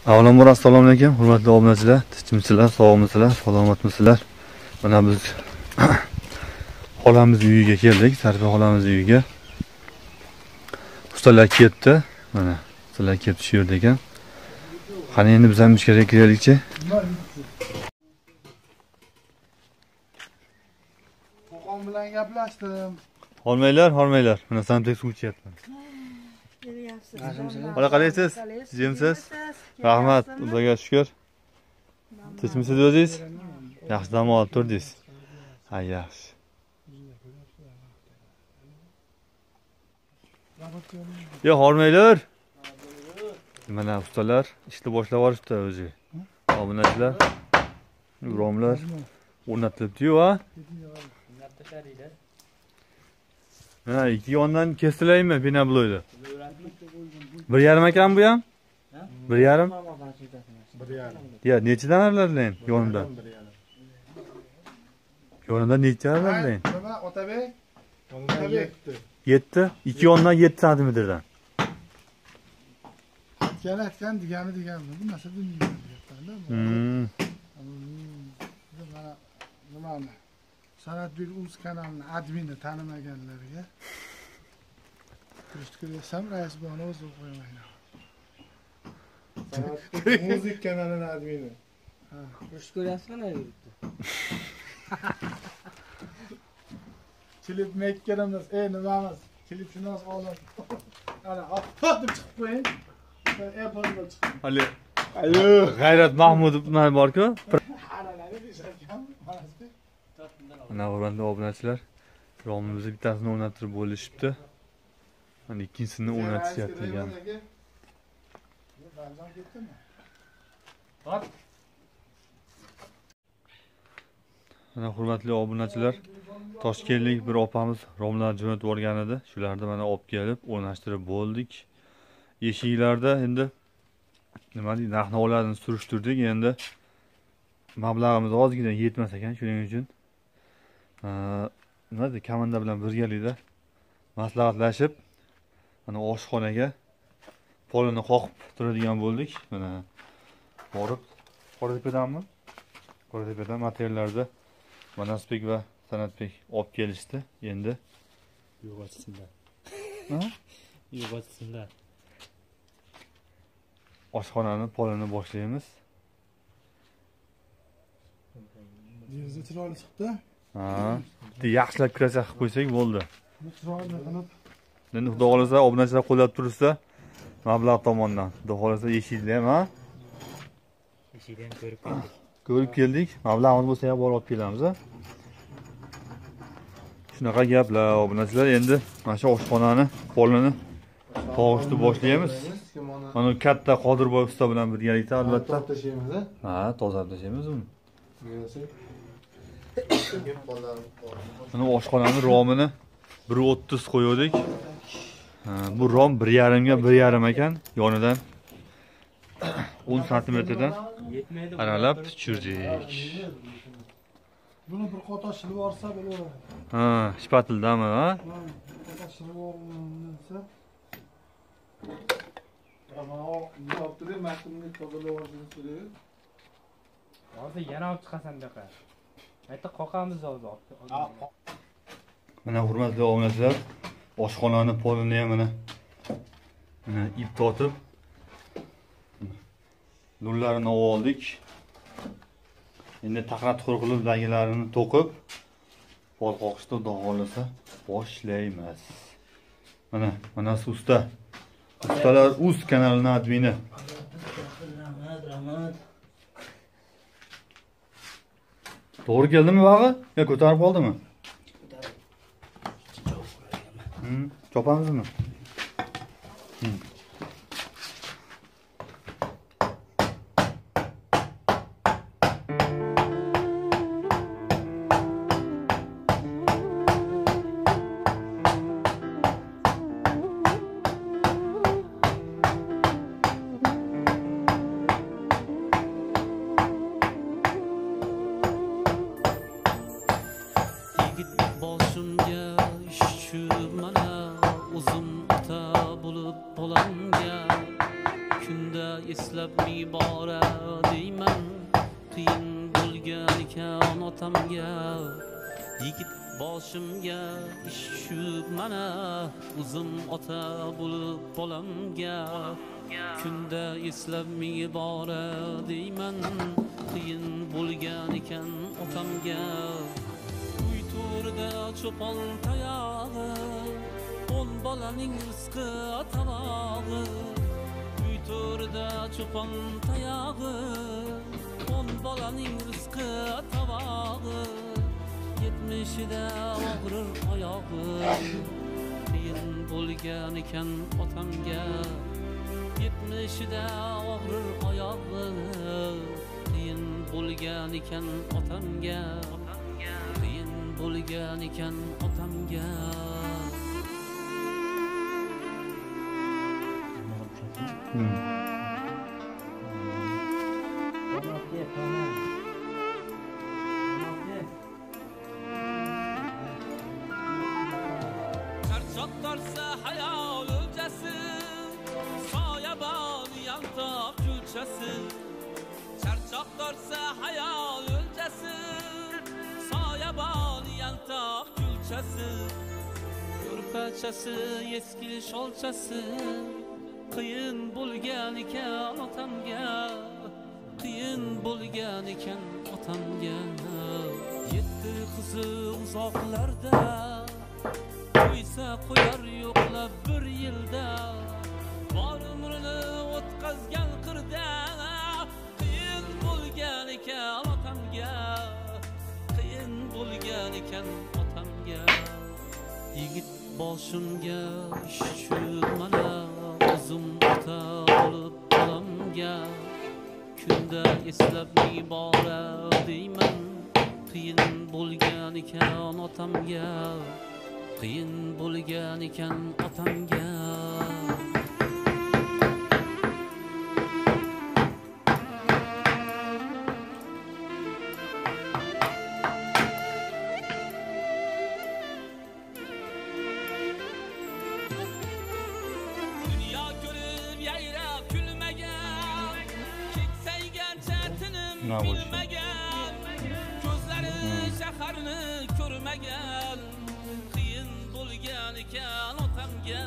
Avvalambor assalomu alaykum, hurmatli obunachilar, tinchmisizlar, sog'misizlar, salomatmisizlar? Mana biz xolamiz uyiga keldik, Sarfa xolamiz uyiga. Ustalar ketdi. Mana ustalar kelib shu yerda ekan. Qani endi biz ham ishga kiraylikchi. Qo'qon bilan gaplashdim. Hormaylar. Mana santek suv ichyapman. Hola qalaysiz? Jimsiz? Rahmat, Xudoga shukr. Tinchmisiz o'zingiz? Yaxshi dam olib turdingiz. Ha, yaxshi. Yo'q, hormaylar. Mana ustalar ishni boshlab yuborishdi o'zi. Obunachilar, romlar o'rnatilibdi-yu, ha? Ha, ikki yondan kesilaymi binabloyda? 1,5 ekan bu ham? 1,5? 1,5. Ya, nechidan aralalang yonida? Yonida necha aralalang? Nima, Otabek? 7. 2 yondan 7 santimetrdan. Kelatgan digani. Bu narsa bilmayman. Nimani? Sanatbek Uz kanalini admini tanimaganlarga ko'rsam rais buni o'zi qo'ymayman. Sanatbek Muzik kanalini admini. Ha, ko'ryapsizmi yuribdi. Klip mekkeramiz, nimamiz? Klipshunos olim. Ana, deb chiqib qo'ying. Apple'da chiqib. Hali. Ayo, G'ayrat Mahmudov nima bor-ku? Analari deshakan, manasi. Mana hurmatli obunachilar, romimizni bittasini o'rnattirib bo'lishibdi. Mana ikkinchisini o'rnatishyapti ekan. Mana hurmatli obunachilar, Toshkentlik bir opamiz romlarni jo'natib yuborgan edi. Shularni mana olib kelib o'rnashtirib bo'ldik. Eshiklarda endi nima deydi, narx-navolarni surishtirdik. Endi mablag'imiz ozgina yetmas ekan, shuning uchun nima deydi, komanda bilan birgalikda maslahatlashib mana oshxonaga polini qoqib turadigan bo'ldik. Mana borib Qoratepadanmi? Qoratepadan materiallarda Manasbek va Sanatbek olib kelishdi. Endi Yo'g'otsinlar. Ha? Yo'g'otsinlar. Oshxonani polini boshlaymiz. Deraza chiroyli chiqdi. Ha, bitta yaxshilab kirasa qilib qo'ysak bo'ldi. Chiroyli qilib. Endi xudo xolasa obunachilar qo'llab tursa, mablag' tomondan. Xudo xolasa eshikni ham, ha? Eshikni ham ko'rib keldik. Ko'rib keldik. Mablag'imiz bo'lsa ham borib olib kelamiz, ha? Shunaqa gaplar obunachilar. Endi mana shu oshxonani polini tog'ishni boshlaymiz. Mana katta Qodirboy usta bilan birgalikda albatta. Tashlaymiz, Ha, tozalab tashlaymiz uni. Mana oshxonani romini 1.30 qo'ydik. Bu rom 1,5 ga 1,5 ekan. Yonidan 10 santimetrdan aralab tushirdik. Buni bir qota shilib olsa bo'laveradi. Ha, shpatildami, ha? Qota shilib olsa. Mana yoptirib, matnni tozalab olishni so'raydi. Hozir yana olib chiqasan buyoqqa. Aytda qoqamiz hozir. Mana hurmatli obunachilar, oshxonani polini ham mana ip tortib nullarini oldik. Endi taqrat-tuqur qilib dagilarini to'qib pol qoqishni xudo xolasa boshlaymiz. Mana usta. Ustalar Uz kanalining admini. Rahmat. To'g'ri keldimi bag'i? Yo, ko'tarib qoldimi? Chopamizmi? Yigit boshimga shu mana uzun kunda eslab mibora deyman qiyin bo'lgan ekan otamga yigit boshimga ish tushib mana o'zim ota bo'lib bolamga kunda eslab mibora deyman qiyin bo'lgan ekan otamga uy to'rida cho'pon tayog'i 10 bolaning rizqi tavog'i uy to'rida cho'pon tayog'i 10 bolaning rizqi tavog'i 70'ida og'rir oyog'i qiyin bo'lgan ekan otamga 70'ida og'rir oyog'i qiyin bo'lgan ekan otamga qiyin bo'lgan ekan otamga charchoq torsa hayol o'ljasi soyabon yantoq kulchasi charchoq torsa hayol o'ljasi soyabon yantoq kulchasi ko'rpachasi eski sholchasi qiyin bo'lgan ekan otamga qiyin bo'lgan ekan otamga 7 qizi uzoqlarda qo'ysa qo'yar yo'qlab 1 yilda bor umrini o'tkazgan qirda qiyin bo'lgan ekan otamga qiyin bo'lgan ekan otamga yigit boshimga ish tushib mana o'zim ota bo'lib bolamga kunda eslab mibora deyman qiyin bo'lgan ekan otamga qiyin bo'lgan ekan otamga dunyo ko'rib yayrab kulmagan keksaygancha tinim bilmagan ko'zlari shaharni ko'rmagan qiyin bo'lgan ekan otamga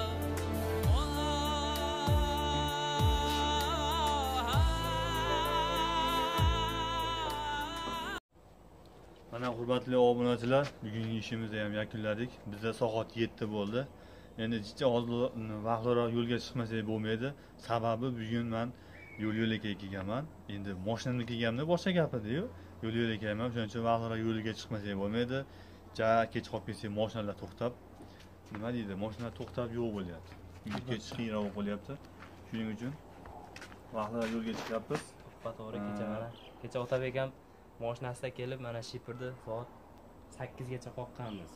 Mana hurmatli obunachilar, bugungi ishimizni ham yakunladik. Bizda soat 7 bo'ldi. Endi jicha vaqtliroq yo'lga chiqmasak bo'lmaydi. Sababi bugun men yo'l-yo'lakay kelganman. Endi mashinamni kelganimda boshqa gap edi-yu. Yo'l-yo'lakayman, shuning uchun vaqtliroq yo'lga chiqmasak bo'lmaydi. Kech qolib ketsak mashinalar to'xtab, nima deydi, mashinalar to'xtab yo'q bo'lyapti. Uyga ketish qiyinroq bo'lyapti. Shuning uchun vaqtliroq yo'lga chiqyapmiz. To'g'ri kecha mana kecha Otabek ham mashinasida kelib mana Shipirda soat 8 gacha qoqqanmiz.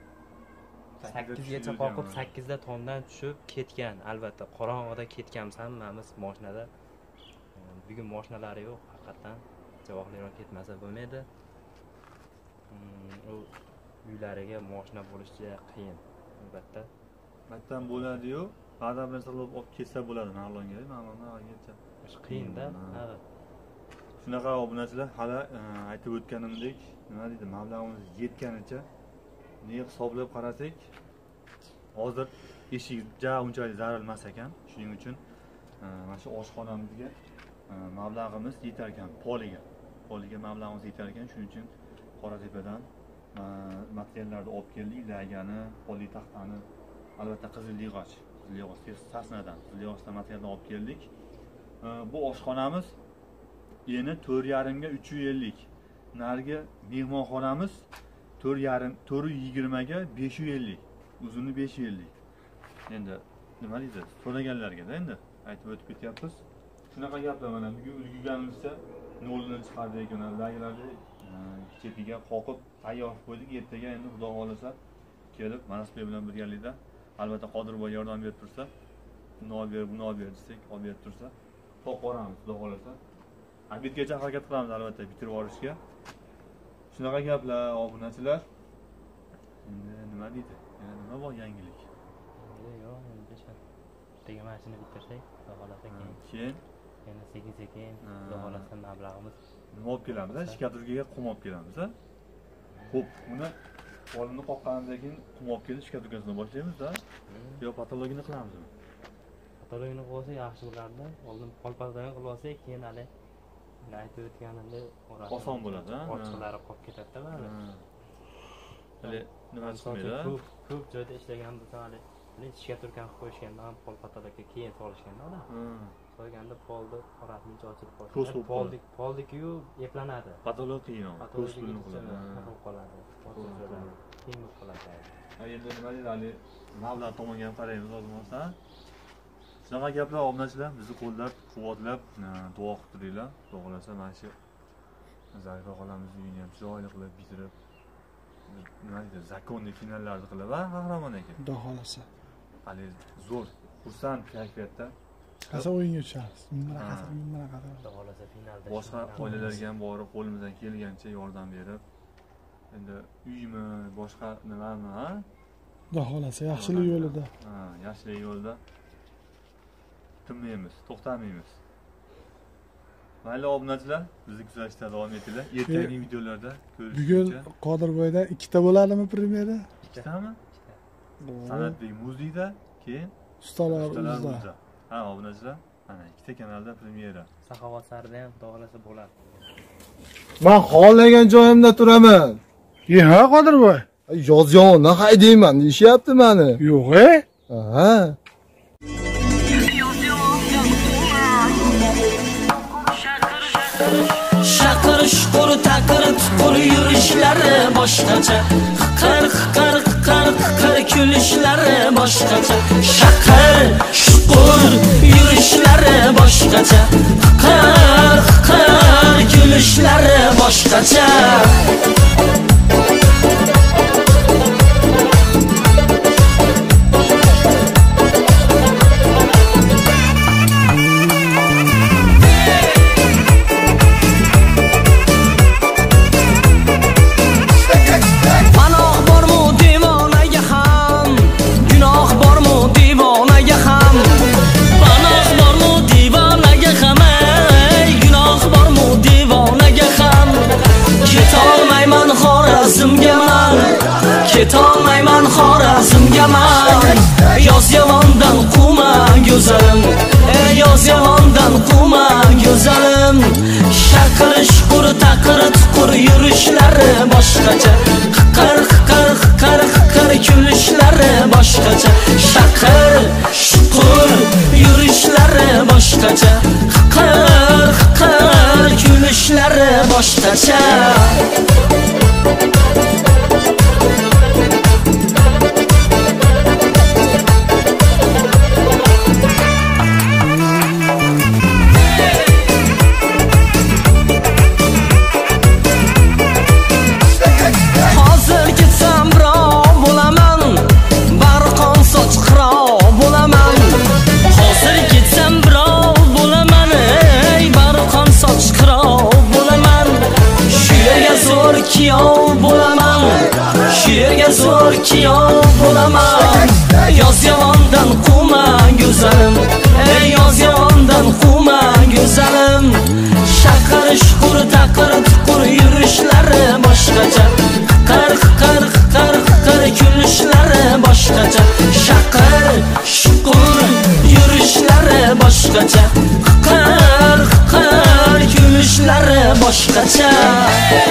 8 gacha qoqib 8 da tomdan tushib ketgan. Albatta qorong'ida ketganmiz hammamiz mashinada. Bugun mashinalari yo'q, haqiqatan javobliroq ketmasa bo'lmaydi. U uylariga mashina bo'lishi qiyin albatta. Maktab bo'ladi-yu, ba'zi bir narsa qilib olib ketsa bo'ladi Navlonga, mana yetsa. Qiyin-da. Ha. Shunaqa obunachilar, hali aytib o'tganimdek, nima deydi, mablag'imiz yetganicha ne hisoblab qarasak, hozir eshik unchalik zarar emas ekan. Shuning uchun mana shu oshxonamizga mablag'imiz yetar ekan, poliga mablag'imiz yetar ekan. Shuning uchun Qoratepadan materiallarni olib keldik, lagani, poli taxtani, albatta qizil-yog'och sasnadan, qizil-yog'ochdan materialni olib keldik. Bu oshxonamiz eni 4,5 ga 350. Narigi mehmonxonamiz 420 ga 550. Uzuni 550. Endi nima deydi? So'raganlarga-da endi aytib o'tib ketyapmiz. Shunaqa gaplar mana bugun ulgurganimizcha noldan chiqardi ekan, laglarni chetiga qoqib tayyor qo'ydik. Ertaga endi xudo xolasa kelib Manasbek bilan birgalikda albatta Qodirboy yordam berib tursa, buni olib ber, buni olib ber desak, olib berib tursa, to'q boramiz xudo xolasa. Abitgacha harakat qilamiz albatta bitirib olishga. Shunaqa gaplar obunachilar. Endi nima deydi? Yana nima bor yangilik? Yo'q, endi ertaga mashina bitirsak, xudo xolasa Keyin yana sekin xudo xolasa mablag'imiz nima olib kelamiz? Shkaturkaga qum olib kelamiz, ha? Xo'p, uni olimni qoqqanidan keyin qum olib kelib shkaturkasini boshlaymiz-da. Yo patologini qilamizmi? patologini qilib olsak yaxshi bo'lardi. Oldin polpatdan qilib olsak, keyin hali aytib o'tganimda Oson bo'ladi, ha? Ochiqlari qolib ketadi-da, mana. Hali nima chiqmaydi? Ko'p joyda ishlagan bo'lsa, hali shkaturkani qilib qo'yishganda ham pol patologga keyin solishganda ular. So'yganda polni orasini ochib qo'yishadi. Poldiku eplanadi. Patolog qiyin. Ko'z pulini qiladi. qoladi. Keyin qoladi. Endi nima deydi, hali mablag' tomonga ham qaraymiz hozir bo'lsa. Shunaqa gaplar obunachilar bizni qo'llab-quvvatlab duo qilib turinglar. Xudo xolasa mana shu Zarifa xolamiz uyini ham chiroyli qilib bitirib, nima deydi, zakonni finallarni qilib, va qahramon ekan. Xudo xolasa. Hali zo'r, xursand kayfiyatda. Qasa o'yinga tushamiz. Mana Xudo xolasa finalda. Boshqa oilalarga ham borib, qo'limizdan kelgancha yordam berib, endi uymi, boshqa nimami, ha? Xudo xolasa yaxshilik yo'lida. Ha, yaxshilik yo'lida. Tinmaymiz, to'xtamaymiz. Mayli obunachilar, bizni kuzatishda davom etinglar. Ertangi videolarda Bugun ko'rishguncha. Qodirboyda 2 ta bo'ladimi premyera? 2 tami? San'atbek muzeyda, keyin Ustalar Ustalar o'zida. Muzda. Ha, obunachilar, mana 2 ta kanalda premyera. Saxovat sarida ham xudo xolasa bo'ladi. Men xohlagan joyimda turaman. Ha, Qodirboy. Yozyovondan haydayman deyishyapti meni. Yo'q-e? Ha. Shaqir shuqur taqir tuqur yurishlari boshqacha, qiqir kulishlari boshqacha. Shaqir shuqur yurishlari boshqacha, qiqir kulishlari boshqacha. Ketolmayman Xorazmga man, Yozyovondan quvma go'zalim, Yozyovondan quvma go'zalim. Shaqir shuqur taqir tuqur yurishlari boshqacha, qiqir kulishlari boshqacha. Shaqir shuqur yurishlari boshqacha, qiqir kulishlari boshqacha. Kiyov bo'laman, Yozyovondan quvma go'zalim, Yozyovondan quvma go'zalim. Shaqir shuqur taqir tuqur yurishlari boshqacha, qiqir kulishlari boshqacha. Shaqir shuqur yurishlari boshqacha, qiqir kulishlari boshqacha.